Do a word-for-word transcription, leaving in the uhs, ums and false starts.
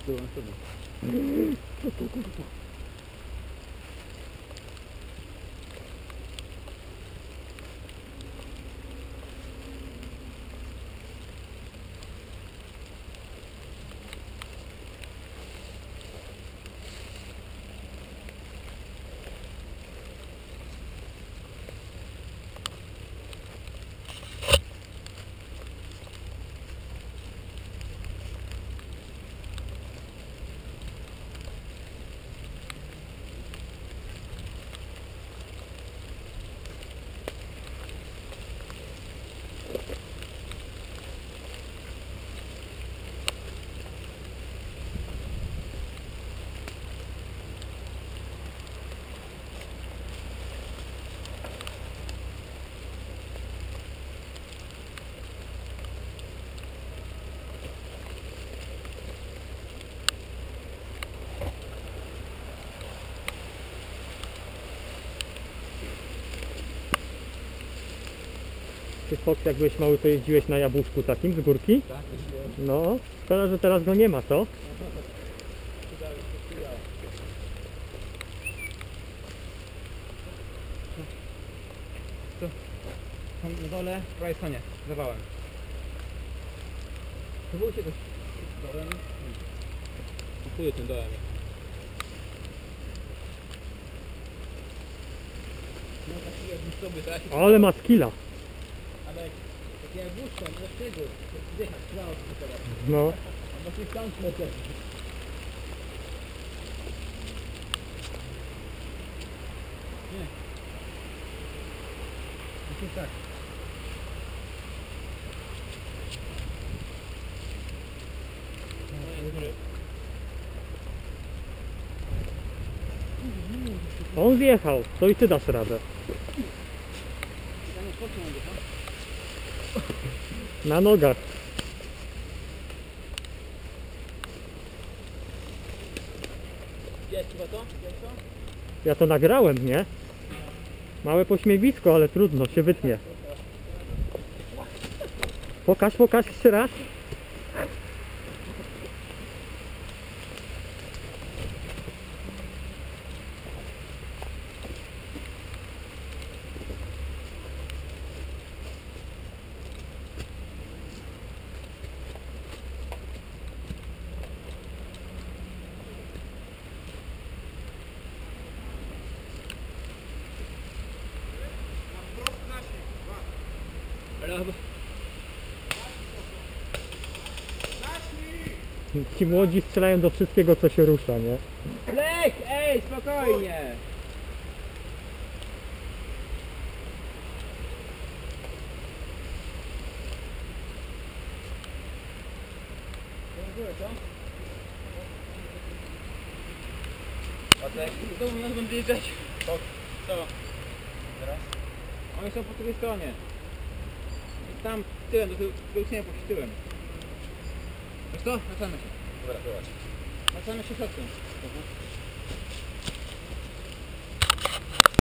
Byłem sobie. Ty Fox, jak byłeś mały, to jeździłeś na jabłuszku takim z górki? Tak, No, szkoda, że teraz go nie ma, co? Tam na dole, w prawej stronie, zawałem. To był się też dołem. Kupuję tym dołem. No taki jakbym sobie, to ja się... Ale ma skilla. Ale jak ja włóczę, no tego, zjechać, trzeba od teraz. No. A właśnie tam też. Nie. Myślę tak. On zjechał, to i ty dasz radę. Na nogach. Widziałeś chyba to? Widziałeś to? Ja to nagrałem, nie? Małe pośmiewisko, ale trudno, się wytnie. Pokaż, pokaż jeszcze raz. Ci młodzi strzelają do wszystkiego, co się rusza, nie? Lek! Ej, spokojnie! Ładek, do domu nas będzie jeżdżać. Co? Co? Teraz? Oni są po drugiej stronie. I tam tyłem, do tyłu, do tyłem. Wiesz co? Nacamy się. Dobra, zobacz. Nacamy się środkiem.